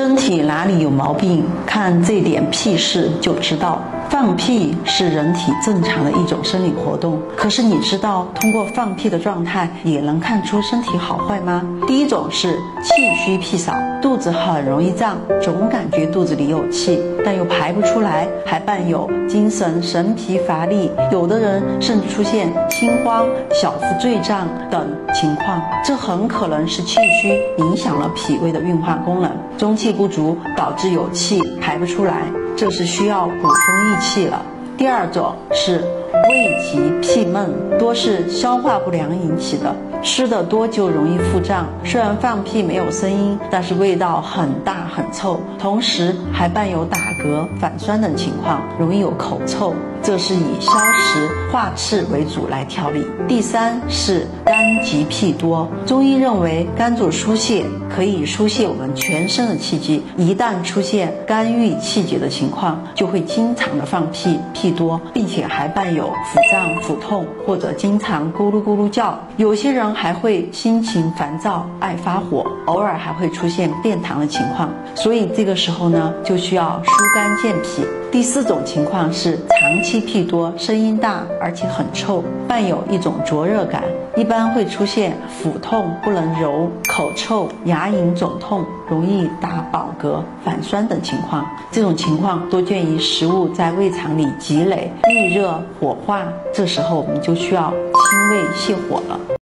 身体哪里有毛病，看这点屁事就知道。放屁是人体正常的一种生理活动，可是你知道通过放屁的状态也能看出身体好坏吗？第一种是气虚屁少，肚子很容易胀，总感觉肚子里有气，但又排不出来，还伴有精神神疲乏力，有的人甚至出现心慌、小腹坠胀等情况，这很可能是气虚影响了脾胃的运化功能，中气不足导致有气排不出来，这是需要补充益气了。第二种是胃急屁闷，多是消化不良引起的，吃的多就容易腹胀，虽然放屁没有声音，但是味道很大很臭，同时还伴有打嗝、反酸等情况，容易有口臭，这是以消食化赤为主来调理。第三是肝急屁多，中医认为肝主疏泄，可以疏泄我们全身的气机，一旦出现肝郁气结的情况，就会经常的放屁，屁多，并且还伴有腹胀、腹痛，或者经常咕噜咕噜叫。有些人还会心情烦躁、爱发火，偶尔还会出现便溏的情况，所以这个时候呢，就需要疏肝健脾。第四种情况是长期屁多，声音大，而且很臭，伴有一种灼热感，一般会出现腹痛不能揉、口臭、牙龈肿痛，容易打饱嗝、反酸等情况。这种情况多见于食物在胃肠里积累、遇热火化，这时候我们就需要清胃泻火了。